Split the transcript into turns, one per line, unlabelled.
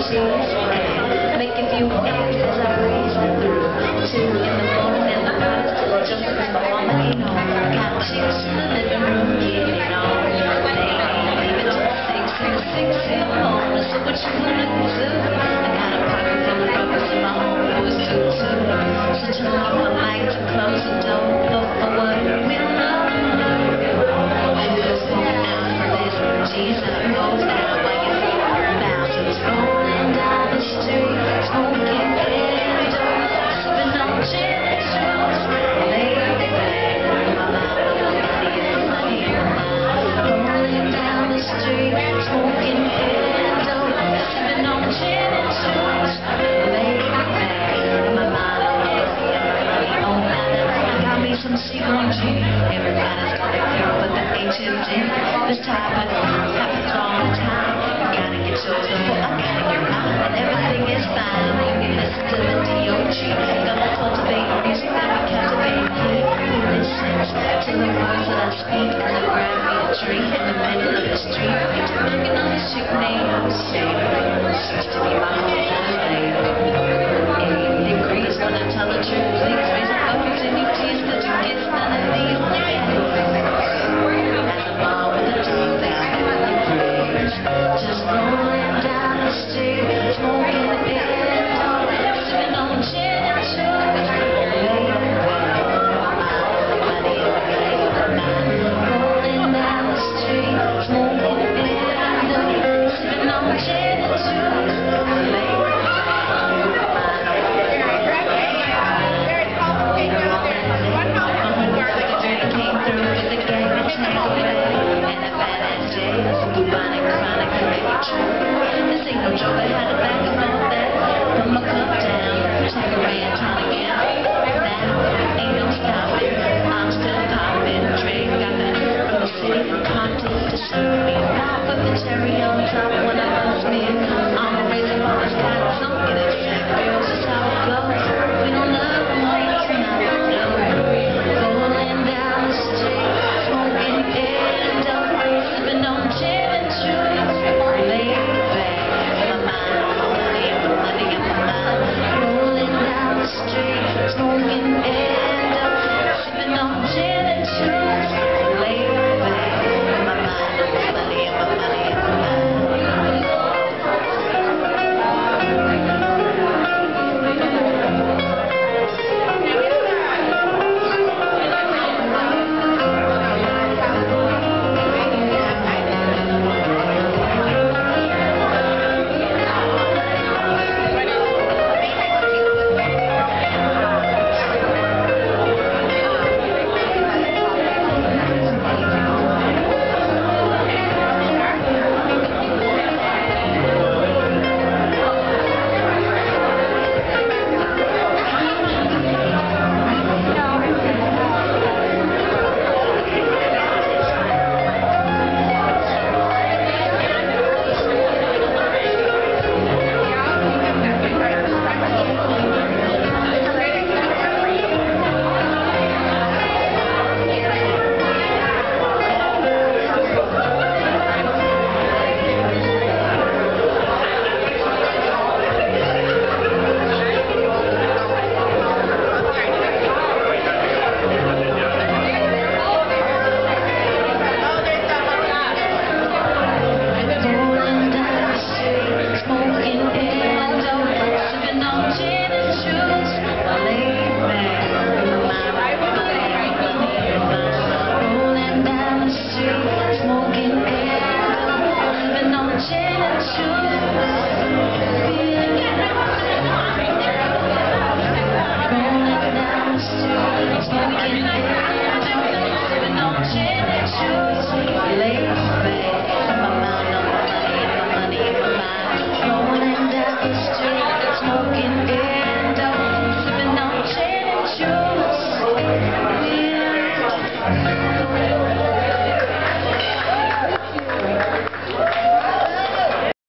making you hands as I raise it through. 2 in the morning and the body's still jumping in the mama, you know. Got chicks in the living room getting it on. They ain't leaving till 6 and the 6 in the morning. So what you gonna do? I got a pocket full of rubbers and my homeboys do too. So turn off the lights and close the door. Look for what we love. Who's going out for this? Jesus goes down while you feel thousands rolling down the street, smoking candles, sipping on gin and juice. Lay back, my mind, money in my mind. Rolling down the street, smoking candles, sipping on gin and juice. Lay back, my mind, money on my mind. I got me some Seagram gin. Everybody's got a girl, but the H is in this type of